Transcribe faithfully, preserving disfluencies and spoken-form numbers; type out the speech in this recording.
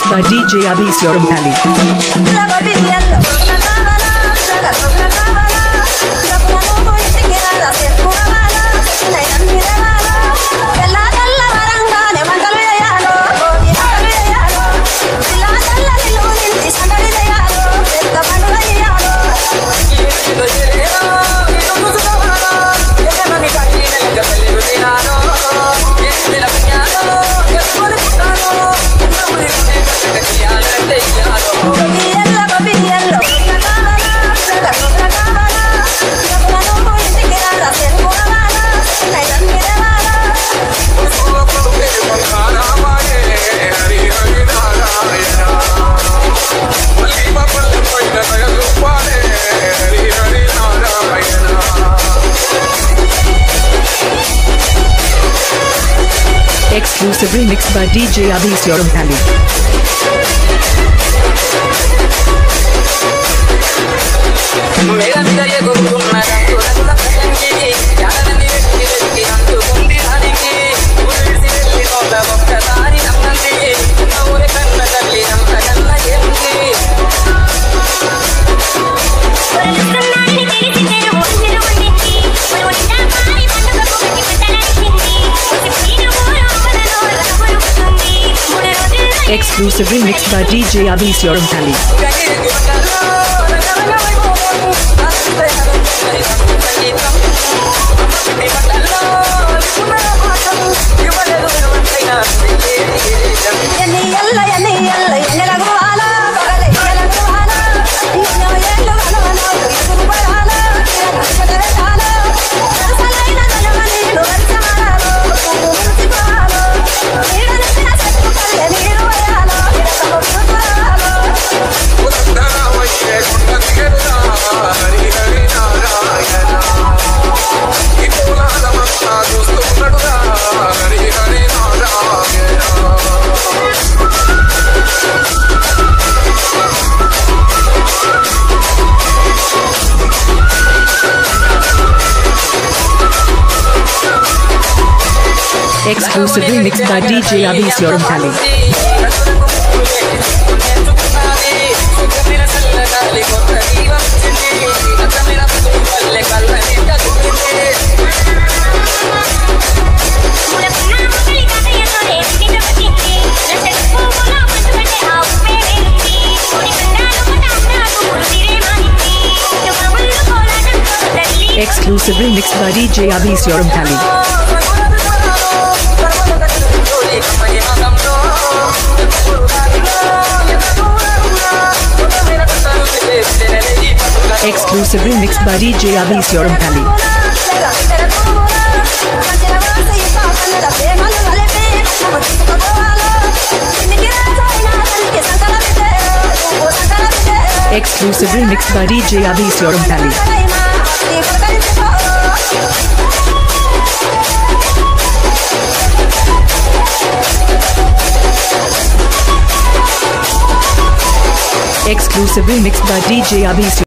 by D J Abhi Sankranti. Exclusive remix by D J Abhi Sankranti. Exclusive remix by D J Abhi Sankranti. Exclusive remix by D J Abhi Sankranti. Exclusive remix by D J Abhi Sankranti. Exclusive remix by D J Abhi Sankranti. Exclusive remix by D J Abhi Sankranti. Exclusive remix by D J Abhi Sankranti.